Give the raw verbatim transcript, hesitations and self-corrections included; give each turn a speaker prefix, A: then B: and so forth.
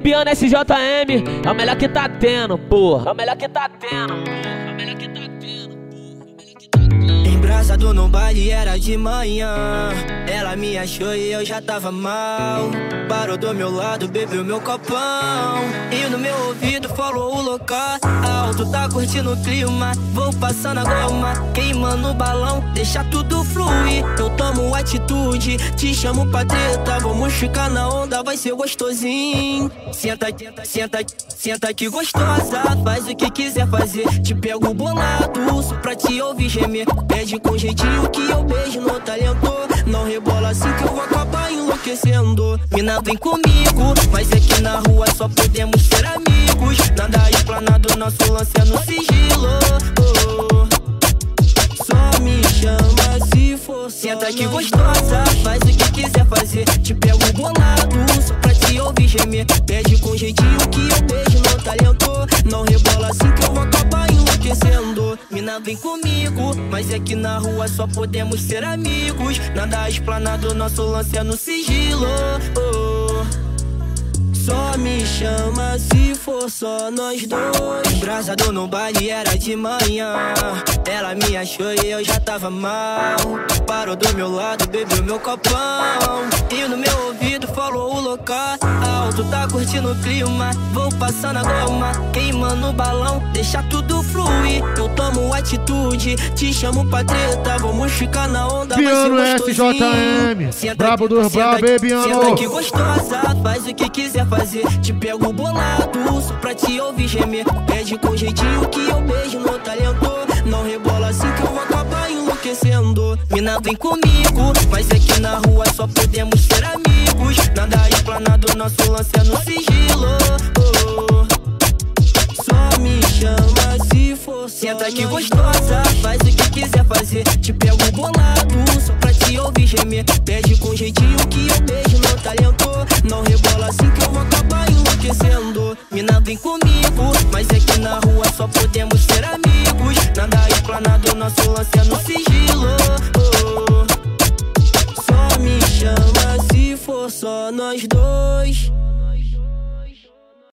A: Bebiano S J M, é o melhor que tá tendo, porra. É o melhor que tá tendo, porra. É o melhor que tá tendo, porra.
B: Embraçado no baile era de manhã. Ela me achou e eu já tava mal. Parou do meu lado, bebeu meu copão e no meu ouvido falou o local alto. Tá curtindo o clima, vou passando a goma, queimando o balão, deixa tudo fluir. Eu tomo atitude, te chamo pra treta, vamos ficar na onda, vai ser gostosinho. Senta, senta, senta que gostosa, faz o que quiser fazer. Te pego bolado, só pra te ouvir gemer. Pede com jeitinho que eu beijo no talento. Não rebola assim que eu vou acabar enlouquecendo. Mina, vem comigo, mas aqui na rua só podemos ser amigos. Nada explanado, nosso lance é no sigilo. Oh, só me chama se for. Senta que gostosa, faz o que quiser fazer. Te pego bolado, só pra te ouvir gemer. Pede com jeitinho que eu beijo no talento. Não rebola assim que eu vou acabar enlouquecendo. Mina, vem comigo, mas aqui na rua só podemos ser amigos. Nada explanado, nosso lance é no sigilo. Oh, só me chama se for só nós dois. Embraçado no baile era de manhã. Ela me achou e eu já tava mal. Parou do meu lado, bebeu meu copão e no meu ouvido falou o local alto. Tá curtindo o clima, vou passando a goma, queimando o balão, deixa tudo fluir. Eu tomo atitude, te chamo pra treta, vamos ficar na onda.
C: Bebiano S J M, brabo dos brabo, Bebiano.
B: Senta que gostosa, faz o que quiser fazer. Te pego bolado, só pra te ouvir gemer. Pede com jeitinho que eu beijo no talento. Não rebola assim que eu vou acabar enlouquecendo. Mina, vem comigo, mas aqui na rua só podemos ser amigos. Nada explanado, nosso lance é no sigilo. Oh, só me chama se for. Senta que gostosa, faz o que quiser fazer. Te pego bolado, só pra te ouvir gemer. Pede com jeitinho que eu beijo no talento. Não rebola assim que eu vou acabar enlouquecendo. Mina, vem comigo, mas aqui na rua só podemos ser amigos. Nada explanado, nosso lance é no sigilo. Oh, só me chama se for só nós dois.